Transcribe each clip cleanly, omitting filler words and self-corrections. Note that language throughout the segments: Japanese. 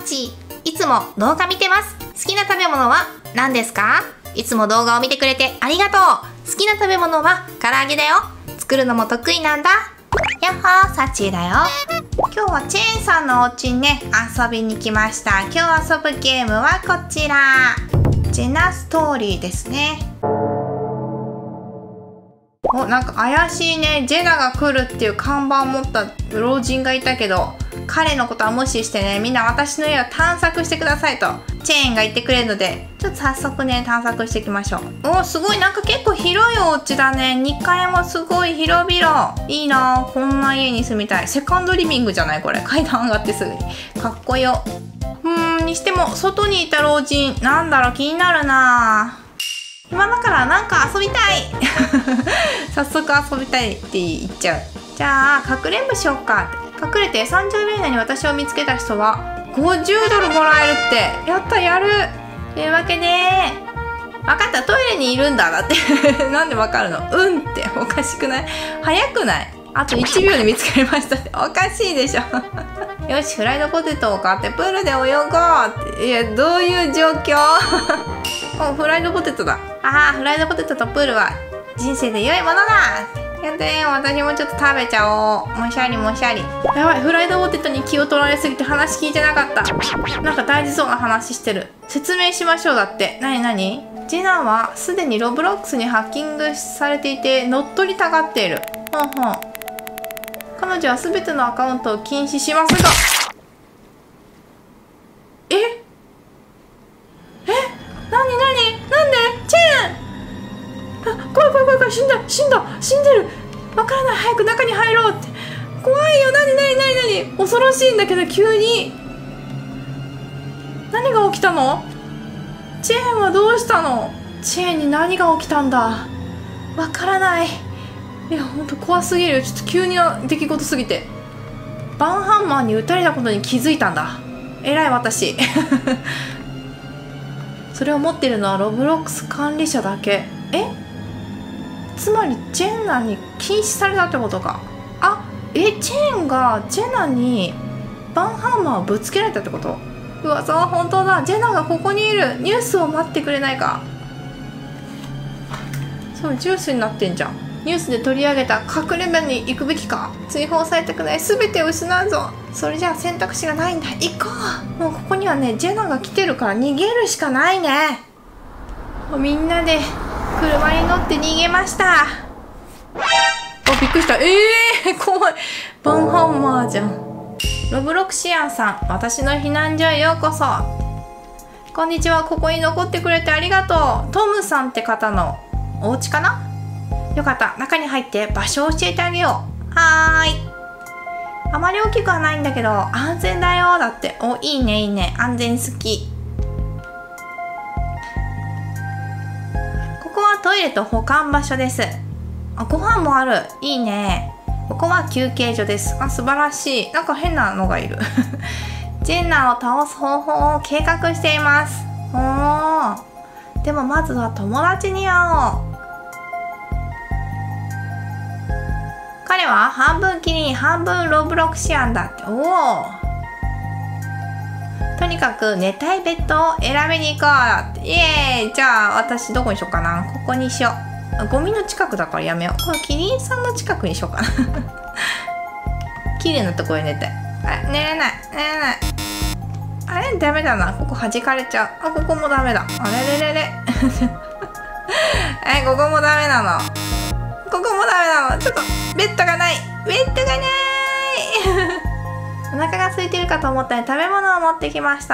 ち、いつも動画見てます。好きな食べ物は何ですか？いつも動画を見てくれてありがとう。好きな食べ物は唐揚げだよ。作るのも得意なんだ。やっほー、さちだよ。今日はチェーンさんのお家にね、遊びに来ました。今日遊ぶゲームはこちら。ジェナストーリーですね。お、なんか怪しいね。ジェナが来るっていう看板を持った老人がいたけど、彼のことは無視してね、みんな私の家を探索してくださいとチェーンが言ってくれるので、ちょっと早速ね、探索していきましょう。お、すごい、なんか結構広いお家だね。2階もすごい広々。いいなぁ、こんな家に住みたい。セカンドリビングじゃないこれ。階段上がってすぐに。かっこよ。にしても、外にいた老人、なんだろう、気になるなぁ。暇だからなんか遊びたい早速遊びたいって言っちゃう。じゃあ、かくれんぼしようかって。隠れて30秒以内に私を見つけた人は50ドルもらえるって。やった、やる。というわけで、分かった、トイレにいるんだ。だってなんで分かるの？うんっておかしくない？早くない？あと1秒で見つかりましたっておかしいでしょよし、フライドポテトを買ってプールで泳ごうって。いや、どういう状況お、フライドポテトだ。ああ、フライドポテトとプールは人生で良いものだ。やだよ、私もちょっと食べちゃおう。もしゃりもしゃり。やばい、フライドポテトに気を取られすぎて話聞いてなかった。なんか大事そうな話してる。説明しましょう。だって。なになに？ジェナはすでにロブロックスにハッキングされていて乗っ取りたがっている。ほんほん。彼女は全てのアカウントを禁止しますが。なになんでチェーン。あ、怖い怖い怖い怖い。死んでる。わからない。早く中に入ろうって。怖いよ。なに恐ろしいんだけど、急に何が起きたの？チェーンはどうしたの？チェーンに何が起きたんだ？わからない。いや、ほんと怖すぎるよ。ちょっと急に出来事すぎて。バンハンマーに撃たれたことに気づいたんだ。偉い私それを持ってるのはロブロックス管理者だけ。つまりジェナに禁止されたってことか。チェーンがジェナにバンハンマーをぶつけられたってこと？うわ、そう、本当だ。ジェナがここにいる。ニュースを待ってくれないか。そう、ジュースになってんじゃん。ニュースで取り上げた隠れ家に行くべきか。追放されたくない。全てを失うぞ。それじゃあ選択肢がないんだ。行こう。もうここにはね、ジェナが来てるから逃げるしかないね。みんなで車に乗って逃げました。びっくりした。怖い。バンハンマーじゃん。ロブロクシアンさん、私の避難所へようこそ。こんにちは。ここに残ってくれてありがとう。トムさんって方のお家かな？よかった。中に入って場所を教えてあげよう。はーい。あまり大きくはないんだけど安全だよ。だって。お、いいねいいね。安全好き。ここはトイレと保管場所です。ご飯もある。いいね。ここは休憩所です。素晴らしい。なんか変なのがいるジェンナーを倒す方法を計画しています。でもまずは友達に会おう。彼は半分キリン半分ロブロクシアンだって。とにかく寝たいベッドを選びに行こうだって。イエーイ。じゃあ私どこにしようかな。ここにしよう。ゴミの近くだからやめよう。このキリンさんの近くにしようかな綺麗なところに寝たい。寝れない。あれダメだな。ここ弾かれちゃう。ここもダメだ。あれれれれここもダメなの。ちょっとベッドがないお腹が空いてるかと思ったら食べ物を持ってきました。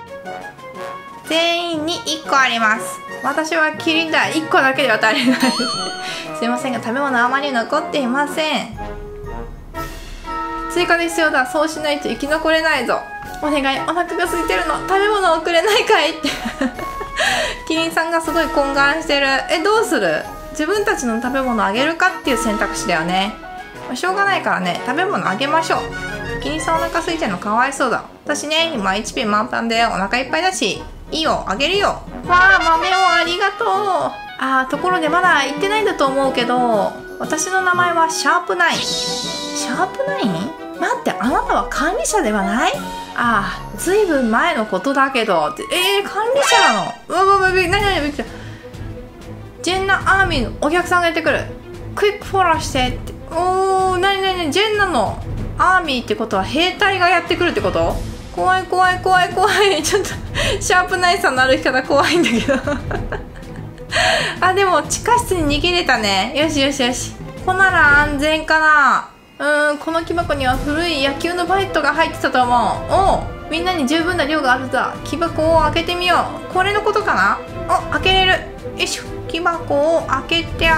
全員に1個あります。私はキリンだ。1個だけでは足りないすいませんが食べ物あまり残っていません。追加で必要だ。そうしないと生き残れないぞ。お願い、お腹が空いてるの。食べ物をくれないかいってキリンさんがすごい懇願してる。どうする？自分たちの食べ物をあげるかっていう選択肢だよね。しょうがないからね、食べ物あげましょう。キリンさんお腹空いてるのかわいそうだ。私ね、今 HP 満タンでお腹いっぱいだし、いいよ、あげるよ。わあ、豆をありがとう。ところでまだ言ってないんだと思うけど、私の名前はシャープナイン。シャープナイン？待って、あなたは管理者ではない？ ああ、ずいぶん前のことだけどって。管理者なの？うわうわうわ、何びっくりした。ジェンナアーミーのお客さんがやってくる。クイックフォローしてって。おー、何ジェンナのアーミーってことは兵隊がやってくるってこと？怖い怖い怖い怖い。ちょっとシャープナイスさんの歩き方怖いんだけどあ、でも地下室に逃げれたね。よしよしよし。ここなら安全かな。この木箱には古い野球のバットが入ってたと思う。おう、みんなに十分な量があるんだ。木箱を開けてみよう。これのことかな。お、開けれる。よいしょ。木箱を開けて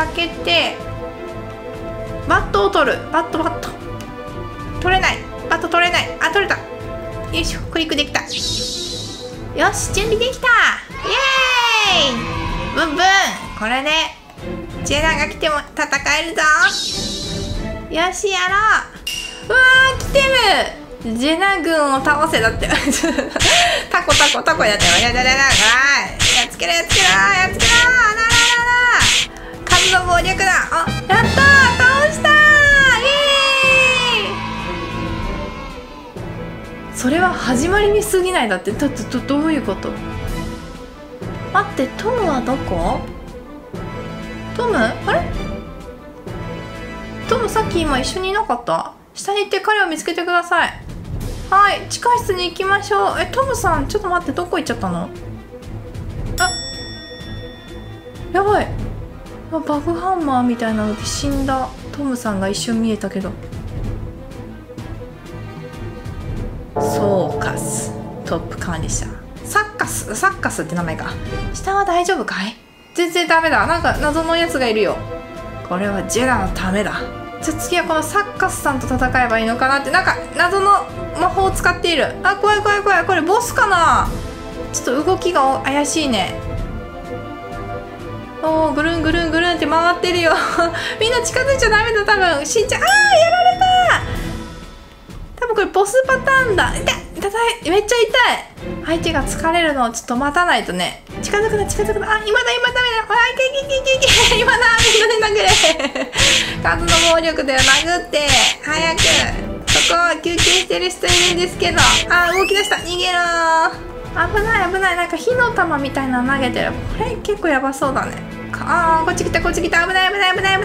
バットを取る。バット取れない。バット取れない。あ、取れた。よいしょ、クリックできた。よし、準備できた。イエーイ。ブンブン。これでジェナが来ても戦えるぞ。よし、やろう。うわー、来てる。ジェナ軍を倒せ。だってタコやってる。やっつけろ。あら数の暴力だ。あ、やったー、倒したー。イエーイ。それは始まりに過ぎない。だってどういうこと？待って、トムはどこ？トム？あれ？トムさっき今一緒にいなかった？下に行って彼を見つけてください。はい、地下室に行きましょう。トムさん、ちょっと待って、どこ行っちゃったの？あ、やばい。バグハンマーみたいなので死んだトムさんが一瞬見えたけど。ソーカス、トップ管理者。サッカスって名前か。下は大丈夫かい？全然ダメだ。なんか謎のやつがいるよ。これはジェナのためだ。じゃあ次はこのサッカスさんと戦えばいいのかなって。なんか謎の魔法を使っている。あ、怖い。これボスかな。ちょっと動きが怪しいね。おー、ぐるんって回ってるよみんな近づいちゃダメだ。多分死んじゃう。あー、やられた。多分これボスパターンだ。めっちゃ痛い。相手が疲れるのをちょっと待たないとね。近づくな。あ、今だ。あ、いけ今だ。みんなで殴れ数の暴力で殴って。早く。そこ休憩してる人いるんですけど。あ、動き出した。逃げろー。危ない。なんか火の玉みたいなの投げてる。これ結構やばそうだね。あー、こっち来た。危ない。人間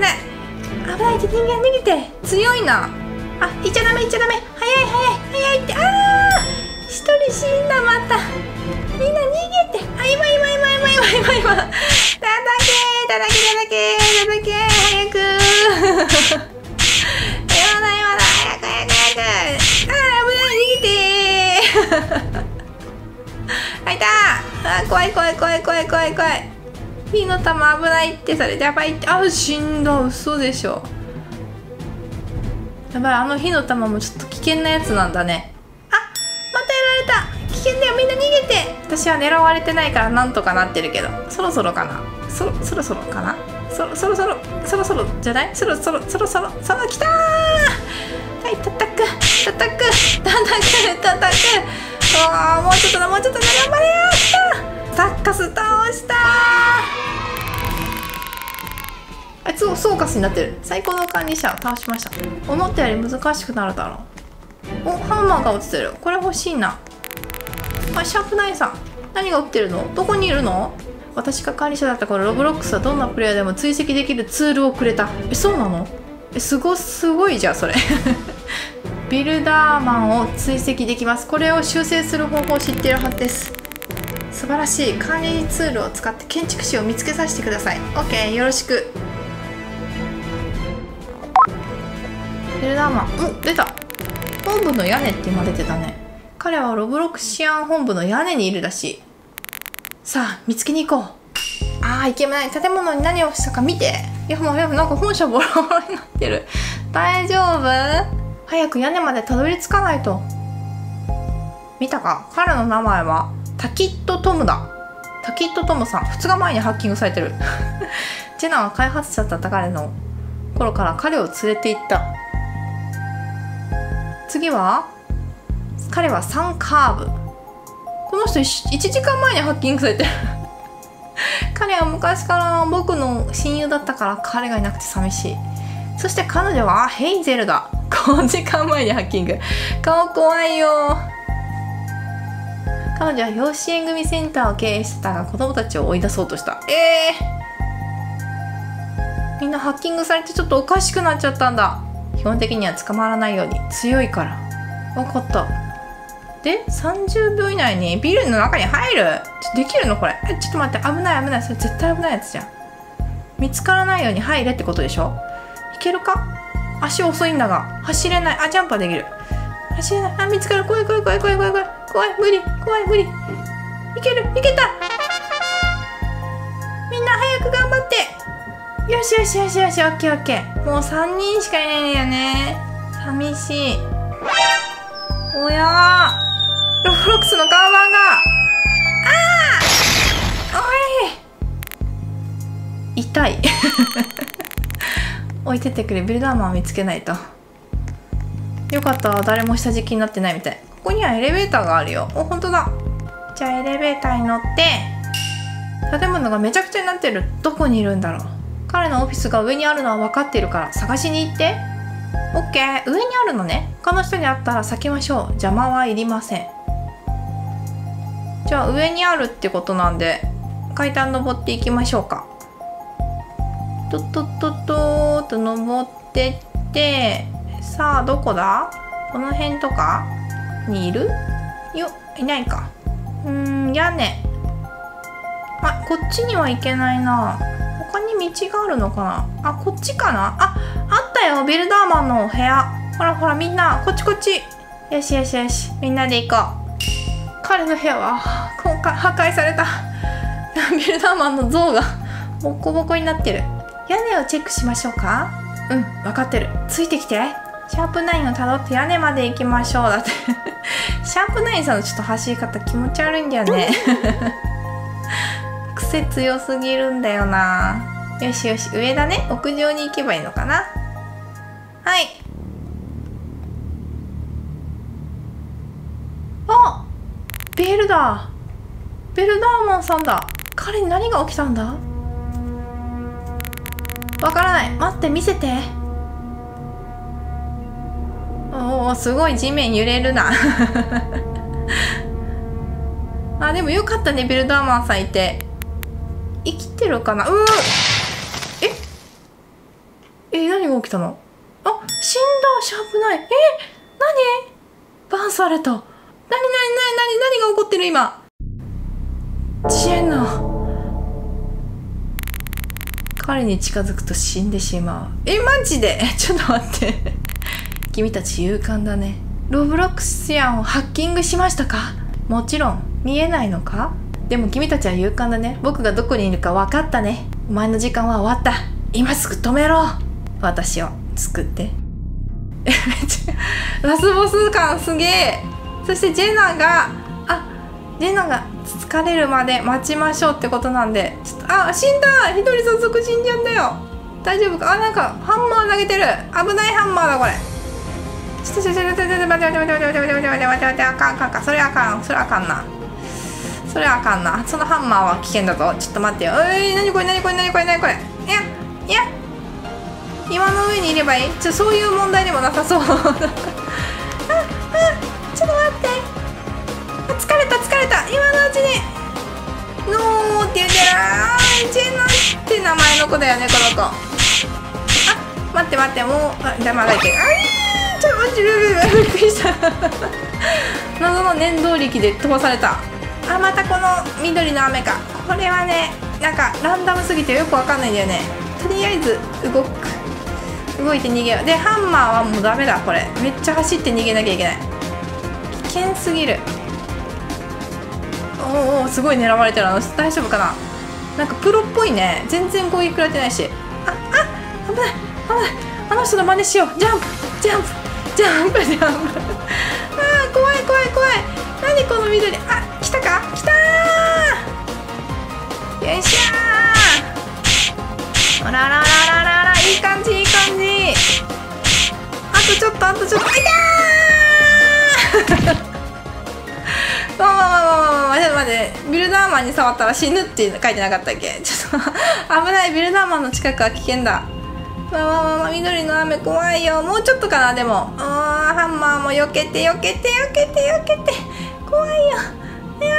逃げて。強いな。あ、行っちゃダメ。早いって。あー、一人死んだ。またみんな逃げて。あ、今叩け早く今だ早く。あー、危ない。逃げてあ、いた。あ、怖い。火の玉危ないって。それやばいって。あ、死んだ。嘘でしょ。やばい、あの火の玉もちょっと危険なやつなんだね。あ、またやられた。危険だよ、みんな逃げて。私は狙われてないからなんとかなってるけど。そろそろかな。そろそろかな。そろじゃない。そろ来たー。はい、叩く。おー、もうちょっとだ。頑張れよ。来た。サッカス倒したー。あいつソーカスになってる。最高の管理者を倒しました。思ったより難しくなるだろう。お、ハンマーが落ちてる。これ欲しいな。あ、シャープナインさん、何が起きてるの？どこにいるの？私が管理者だった頃、ロブロックスはどんなプレイヤーでも追跡できるツールをくれた。そうなの？すごいじゃんそれビルダーマンを追跡できます。これを修正する方法を知っているはずです。素晴らしい。管理ツールを使って建築士を見つけさせてください。 OK、 よろしく。ビルダーマン、お、出た。本部の屋根って今出てたね。彼はロブロクシアン本部の屋根にいるらしい。さあ見つけに行こう。あー、いけない。建物に何をしたか見て。いやもうなんか本社ボロボロになってる。大丈夫？早く屋根までたどり着かないと。見たか？彼の名前はタキットトムだ。タキットトムさん、2日前にハッキングされてるジェナは開発者だった彼の頃から彼を連れて行った。次は彼はサンカーブ。この人1時間前にハッキングされてる彼は昔から僕の親友だったから彼がいなくて寂しい。そして彼女はヘイゼルだ。5時間前にハッキング。顔怖いよ。 彼女は養子縁組センターを経営してたが子供たちを追い出そうとした。みんなハッキングされてちょっとおかしくなっちゃったんだ。基本的には捕まらないように、強いから。分かった。で30秒以内にビルの中に入る。できるのこれ。ちょっと待って、危ない危ない。それ絶対危ないやつじゃん。見つからないように入れってことでしょ。いけるか。足遅いんだが走れない。ジャンプはできる。走れない。見つかる。怖い怖い怖い怖い怖い怖い怖い。無理怖い無理。いけるいけた。みんな早く頑張って。よしよしよしよし、オッケーオッケー。もう3人しかいないんだよね。寂しい。おやー、ロブロックスの看板が。おい痛い置いてってくれ。ビルダーマンを見つけないと。よかった、誰も下敷きになってないみたい。ここにはエレベーターがあるよ。本当だ。じゃあエレベーターに乗って。建物がめちゃくちゃになってる。どこにいるんだろう。彼のオフィスが上にあるのは分かっているから探しに行って。オッケー、上にあるのね。他の人に会ったら避けましょう。邪魔はいりません。じゃあ上にあるってことなんで階段登っていきましょうか。とっとっとっとーと登ってって、さあどこだ。この辺とかにいるよ。いないか。屋根。こっちには行けないな。他に道があるのかな。こっちかな。あったよ、ビルダーマンのお部屋。ほらほら、みんなこっちこっち。よしよしよし、みんなで行こう。彼の部屋は今回破壊された。ビルダーマンの像がボコボコになってる。屋根をチェックしましょうか。分かってる。ついてきて。シャープナインをたどって屋根まで行きましょう。だってシャープナインさんのちょっと走り方気持ち悪いんだよね癖強すぎるんだよな。よしよし、上だね。屋上に行けばいいのかな。はい。ベルダーマンさんだ。彼に何が起きたんだ。わからない。待って、見せて。すごい地面揺れるなでもよかったね、ビルダーマンさんいて。生きてるかな。何が起きたの。死んだ。シャープナイン。何バンされた。何が起こってる今。ジェナ。彼に近づくと死んでしまう。マジでちょっと待って君たち勇敢だね。ロブロックスヤンをハッキングしましたか。もちろん。見えないのか。でも君たちは勇敢だね。僕がどこにいるか分かったね。お前の時間は終わった。今すぐ止めろ。私を救ってめっちゃラスボス感すげえ。そしてジェナが疲れるまで待ちましょうってことなんで、ちょっと死んだ。一人早速死んじゃうんだよ。大丈夫か。なんかハンマー投げてる。危ないハンマーだこれ。ちょっと待って、あかん。それあかんな。そのハンマーは危険だぞ。ちょっと待ってよ。何これ。いや岩の上にいればいい。そういう問題でもなさそうちょっと待って。疲れた。今のうちにノーって言ってる。ジェナって名前の子だよね、この子。待ってもう邪魔がいて。ちょっと待って、びっくりした謎の念動力で飛ばされた。またこの緑の雨か。これはね、なんかランダムすぎてよくわかんないんだよね。とりあえず動いて逃げよう。でハンマーはもうダメだ。これめっちゃ走って逃げなきゃいけない。危険すぎる。すごい狙われてる。大丈夫かな。なんかプロっぽいね。全然攻撃食らってないし。危ない。あの人の真似しよう。ジャンプ怖い。何この緑。来たか。来たー。よいしょー。あらいい感じ。あとちょっと。いたーちょっと待って、ビルダーマンに触ったら死ぬって書いてなかったっけ。ちょっと危ない。ビルダーマンの近くは危険だ。緑の雨怖いよ。もうちょっとかな。でもハンマーも避けて怖いよ。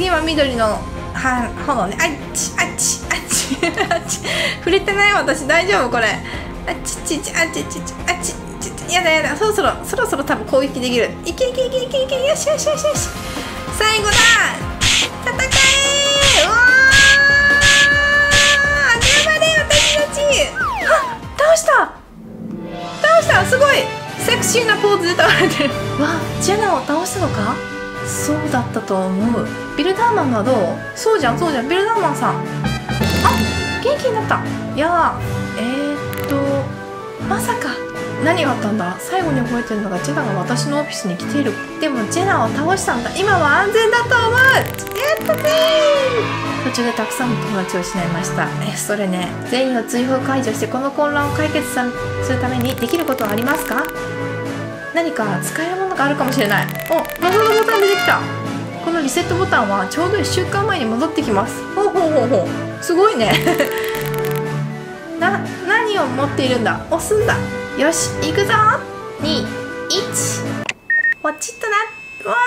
次は緑の炎ね。あっちあっちあっちあっち触れてない？私大丈夫これ？あっちちちあっちちちあっちちやだやだ、そろそろ多分攻撃できる。いけいけいけいけいけ、よしよしよしよし、最後だ、戦え。うわー、頑張れ私たち。あ、倒したすごいセクシーなポーズで倒れてる。わ、ジェナを倒したのか？そうだったと思う。ビルダーマンはどう？そうじゃんビルダーマンさん。あ、元気になった。いやまさか何があったんだ。最後に覚えてるのがジェナが私のオフィスに来ている。でもジェナを倒したんだ。今は安全だと思う。やったぜー。途中でたくさんの友達を失いました。それね、全員を追放解除してこの混乱を解決するためにできることはありますか？何か使えるものがあるかもしれない。お、謎のボタン出てきた。このリセットボタンはちょうど1週間前に戻ってきます。ほう、すごいね何を持っているんだ。押すんだ。よし、行くぞ。2、1、ポチッとな。わ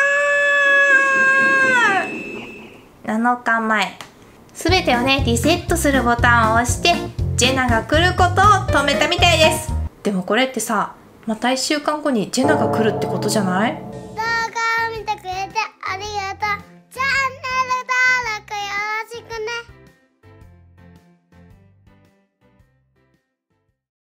ー、7日前。すべてをね、リセットするボタンを押してジェナが来ることを止めたみたいです。でもこれってさ、また1週間後にジェナが来るってことじゃない？